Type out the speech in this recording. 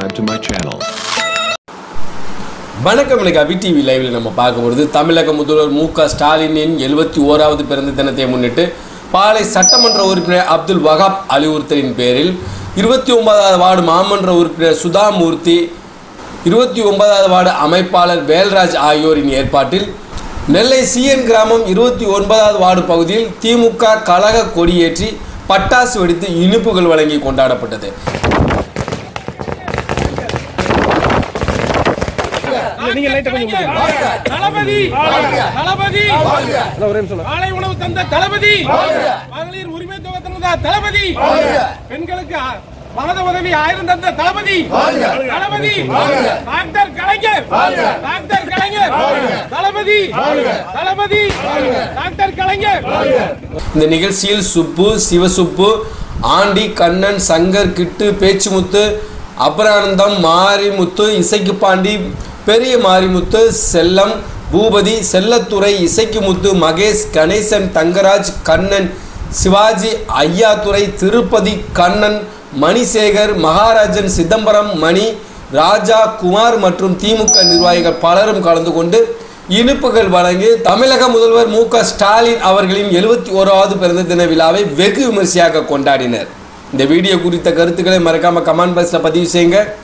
subscribe to my channel. வணக்கம். இன்னைக்கு TV லைவ்ல நம்ம பார்க்கும்போது தமிழக முதல்வர் மு.க. ஸ்டாலினின் 71வது பிறந்த தினத்தை முன்னிட்டு பாளை சட்டமன்ற உறுப்பினர் அப்துல் வஹாப் அறிவுறுத்தலின் பேரில் 29வது வார்டு மாமன்ற உறுப்பினர் சுதாமூர்த்தி, 29வது வார்டு அமைப்பாளர் வேல்ராஜ் ஆகியோரின் ஏற்பாட்டில் நெல்லை சிஎன் கிராமம் 29வது வார்டு பகுதியில் திமுக கழக கொடியேற்றி பட்டாசு வெடித்து இனிப்புகள் வழங்கி கொண்டாடப்பட்டது. தளபதி காலை உணவு தந்த தளபதி, மகளிர் உரிமை தொகை தந்த தளபதி, பெண்களுக்கு மனத உதவி 1000 தந்த Thalapathi, Thalapathi doctor Kalaignar, doctor Kalaignar, Thalapathi, Thalapathi doctor Kalaignar. இந்த நிகழ்ச்சியில் சுப்பு, சிவசுப்பு, ஆண்டி, கண்ணன், சங்கர், கிட்டு, பேச்சுமுத்து, அபரானந்தம், மாரிமுத்து, இசைக்கு பாண்டி, பெரிய மாரிமுத்து, செல்லம், பூபதி, செல்லத்துறை, இசைக்கு முத்து, மகேஷ், கணேசன், தங்கராஜ், கண்ணன், சிவாஜி, ஐயாத்துறை, திருப்பதி, கண்ணன், மணிசேகர், மகாராஜன், சிதம்பரம், மணி, ராஜா, குமார் மற்றும் திமுக நிர்வாகிகள் பலரும் கலந்து கொண்டு இனிப்புகள் வழங்கி தமிழக முதல்வர் மு.க. ஸ்டாலின் அவர்களின் 71வது பிறந்த தின விழாவை வெகு விமர்சையாக கொண்டாடினர். இந்த வீடியோ குறித்த கருத்துக்களை மறக்காம கமெண்ட் பாக்ஸ்ல பதிவு செய்யுங்க.